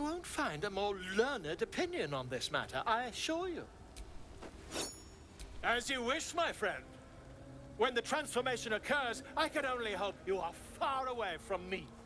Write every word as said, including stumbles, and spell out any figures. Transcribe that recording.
won't find a more learned opinion on this matter, I assure you. As you wish, my friend. When the transformation occurs, I can only hope you are far away from meat.